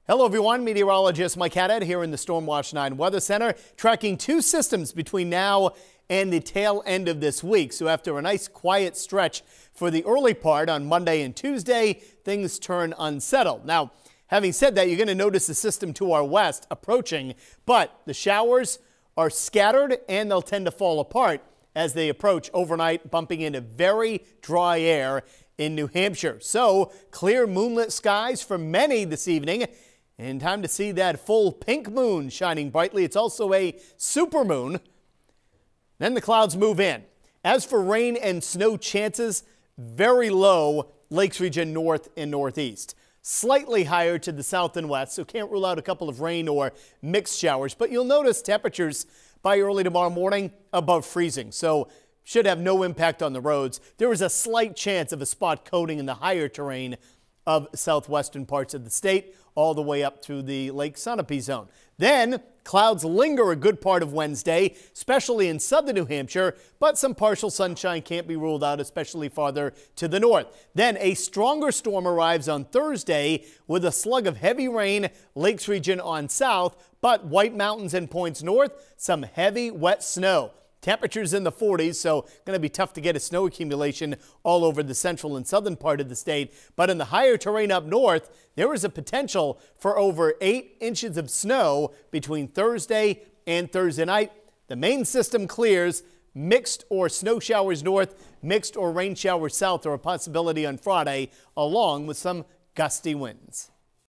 Hello everyone, Meteorologist Mike Haddad here in the Stormwatch 9 Weather Center, tracking two systems between now and the tail end of this week. So after a nice quiet stretch for the early part on Monday and Tuesday, things turn unsettled. Now, having said that, you're going to notice the system to our west approaching, but the showers are scattered and they'll tend to fall apart as they approach overnight, bumping into very dry air in New Hampshire. So clear moonlit skies for many this evening. And time to see that full pink moon shining brightly. It's also a supermoon. Then the clouds move in. As for rain and snow chances, very low Lakes region north and northeast. Slightly higher to the south and west, so can't rule out a couple of rain or mixed showers. But you'll notice temperatures by early tomorrow morning above freezing, so should have no impact on the roads. There is a slight chance of a spot coating in the higher terrain of southwestern parts of the state, all the way up to the Lake Sunapee zone. Then clouds linger a good part of Wednesday, especially in southern New Hampshire, but some partial sunshine can't be ruled out, especially farther to the north. Then a stronger storm arrives on Thursday with a slug of heavy rain, Lakes region on south, but White Mountains and points north, some heavy wet snow. Temperatures in the 40s, so going to be tough to get a snow accumulation all over the central and southern part of the state. But in the higher terrain up north, there is a potential for over 8 inches of snow between Thursday and Thursday night. The main system clears. Mixed or snow showers north, mixed or rain showers south are a possibility on Friday, along with some gusty winds.